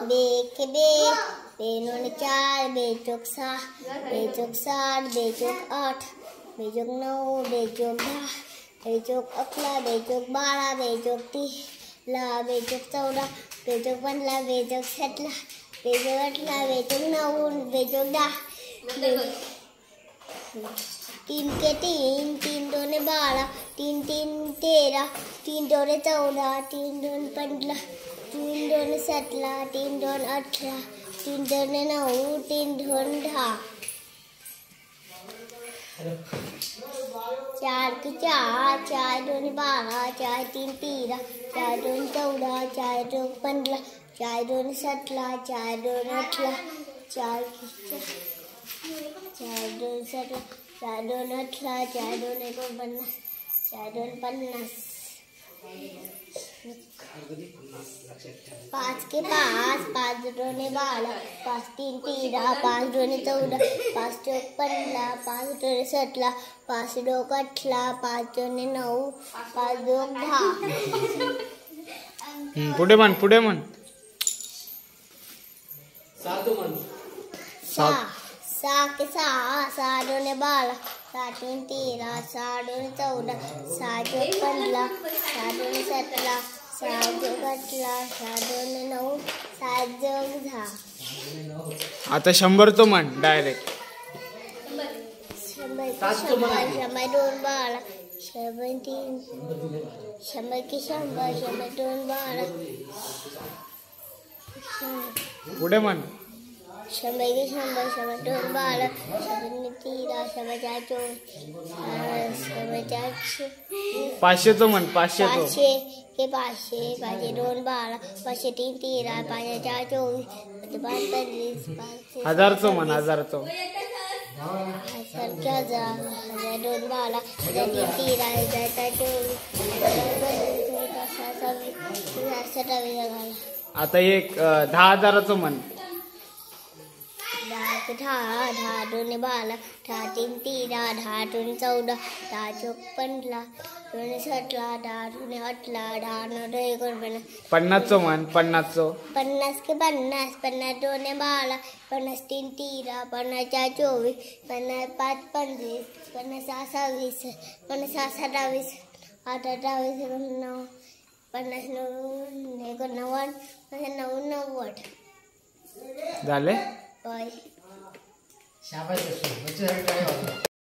के बे नोने 4 बे चौक 6 बे चौक 7 बे चौक 8 बे चौक 9 बे चौक 10 बे चौक 11 बे चौक 12 बे चौक 13 बे चौक 14 बे चौक 15 बे चौक 17 बे चौक 18 बे चौक 9 बे चौक 10 3 के 3 दोने 12 3 3 13 3 दोने 14 3 दोने 15 3 दोने 17 3 दोने 18 3 दोने 9 3 दोने 10 4 के 4 दोने 12 4 3 13 4 दोने 14 4 दोने 15 4 दोने 17 4 दोने 18 4 दोने 17 4 दोने 18 4 दोने 49 4 दोने 50 5 के 5 दोने 12 5 3 13 5 दोने 14 5 चौक 15 5 दोने 17 5 चौक 18 5 दोने 9 5 चौक 10 पुढे म्हण 6 के 6 दोने 12 7 3 13 7 दोने 14 7 चौक 15 7 दोने 17 7 चौक 18 7 दोने 9 7 चौक 10 आता 100 तो म्हण डायरेक्ट 100 दोन 12 100 3 100 के 100 दोन 12 पुढे म्हण 100 के 100 दोन 12 100 13 100 4 24 100 4 500 तो म्हण 500 तो 500 के 500 दोन 12 500 3 13 5 4 24 5 35 1000 तो म्हण 1000 तो 1000 के 1000 दोन 12 1000 3 13 1000 4 27 आता एक 10,000 तो म्हण 10 के 10 दोने 12 10 3 13 10 दोने 14 10 चौक 15 दोने 17 10 दोने 18 10 9 49 50 तो म्हण 50 तो 50 के 50 दोने 12 50 3 13 50 4 24 50 5 25 50 6 26 50 7 27 8 28 9 50 9 90 झाले. बाय.